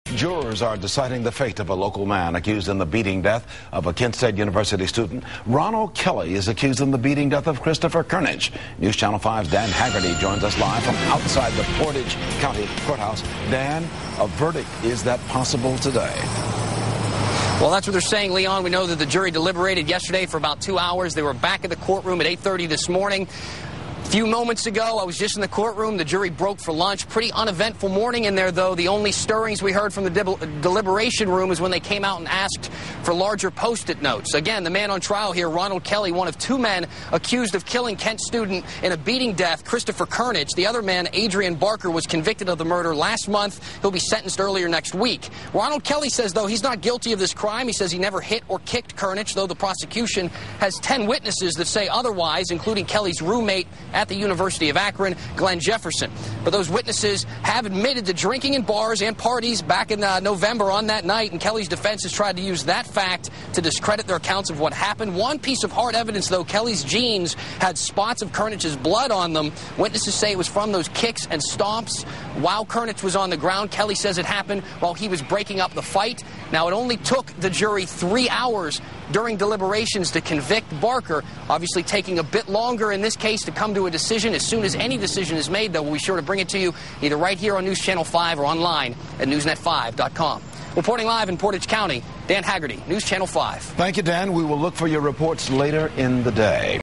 Jurors are deciding the fate of a local man accused in the beating death of a Kent State University student. Ronald Kelly is accused in the beating death of Christopher Kernich. News Channel 5's Dan Haggerty joins us live from outside the Portage County Courthouse. Dan, a verdict, is that possible today? Well, that's what they're saying, Leon. We know that the jury deliberated yesterday for about 2 hours. They were back in the courtroom at 8:30 this morning. A few moments ago, I was just in the courtroom. The jury broke for lunch. Pretty uneventful morning in there, though. The only stirrings we heard from the deliberation room is when they came out and asked for larger Post-it notes. Again, the man on trial here, Ronald Kelly, one of two men accused of killing Kent student in a beating death, Christopher Kernich. The other man, Adrian Barker, was convicted of the murder last month. He'll be sentenced earlier next week. Ronald Kelly says, though, he's not guilty of this crime. He says he never hit or kicked Kernich, though the prosecution has 10 witnesses that say otherwise, including Kelly's roommate at the University of Akron, Glenn Jefferson. But those witnesses have admitted to drinking in bars and parties back in November on that night, and Kelly's defense has tried to use that fact to discredit their accounts of what happened. One piece of hard evidence, though, Kelly's jeans had spots of Kernich's blood on them. Witnesses say it was from those kicks and stomps while Kernich was on the ground. Kelly says it happened while he was breaking up the fight. Now, it only took the jury 3 hours during deliberations to convict Barker, obviously taking a bit longer in this case to come to a decision. As soon as any decision is made, though, we'll be sure to bring it to you either right here on News Channel 5 or online at newsnet5.com. Reporting live in Portage County, Dan Haggerty, News Channel 5. Thank you, Dan. We will look for your reports later in the day.